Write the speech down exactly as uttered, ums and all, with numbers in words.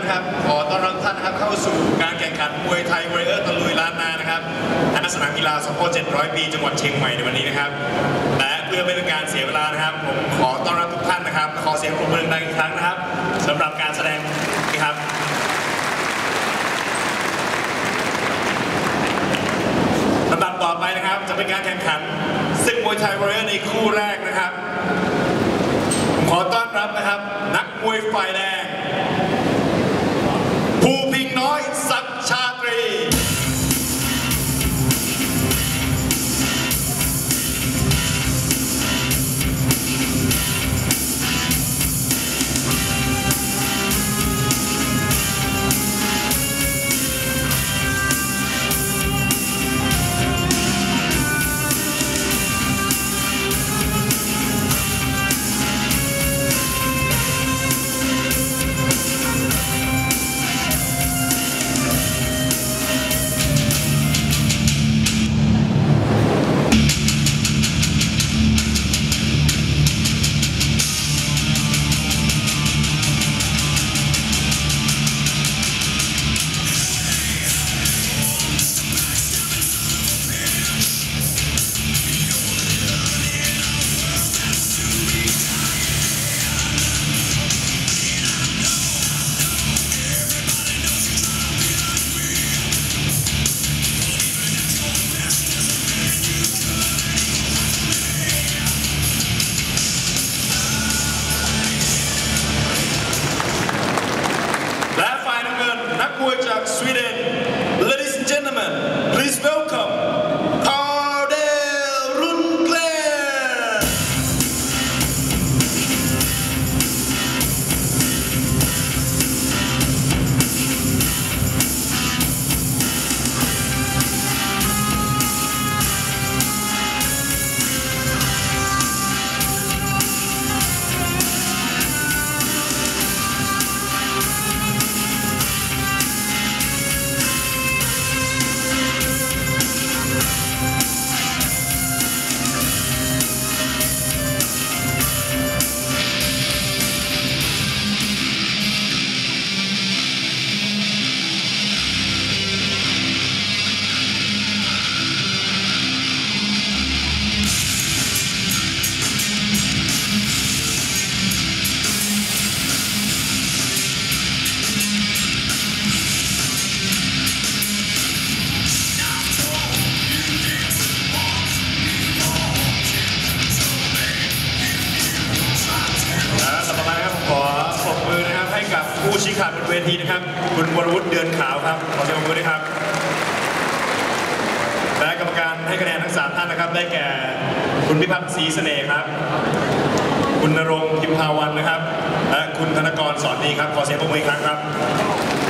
นะครับขอต้อนรับท่านนะครับเข้าสู่การแข่งขันมวยไทยวอริเออร์ตะลุยล้านนานะครับณสนามกีฬาสมโภชเจ็ดร้อยปีจังหวัดเชียงใหม่ในวันนี้นะครับและเพื่อไม่เป็นการเสียเวลานะครับผมขอต้อนรับทุกท่านนะครับขอเสียงปรบมือดังอีกครั้งนะครับสำหรับการแสดงนะครับลำดับต่อไปนะครับจะเป็นการแข่งขันศึกมวยไทยวอริเออร์ในคู่แรกนะครับขอต้อนรับนะครับนักมวยฝ่ายแดงภูพิงน้อยศักดิ์ชาตรีมวยจากสวีเดน Ladies and gentlemen please welcome Kardell Rundgren ผู้ชี้ขาดบนเวทีนะครับคุณวรวุฒิเดือนขาวครับขอเสียงปรบมือด้วยครับและกรรมการให้คะแนนทั้งสามท่านนะครับได้แก่คุณพิพัฒน์ศรีเสน่ห์ครับคุณณรงค์พิมพาวันนะครับและคุณธนกรสอนดีครับขอเสียงปรบมืออีกครั้งครับ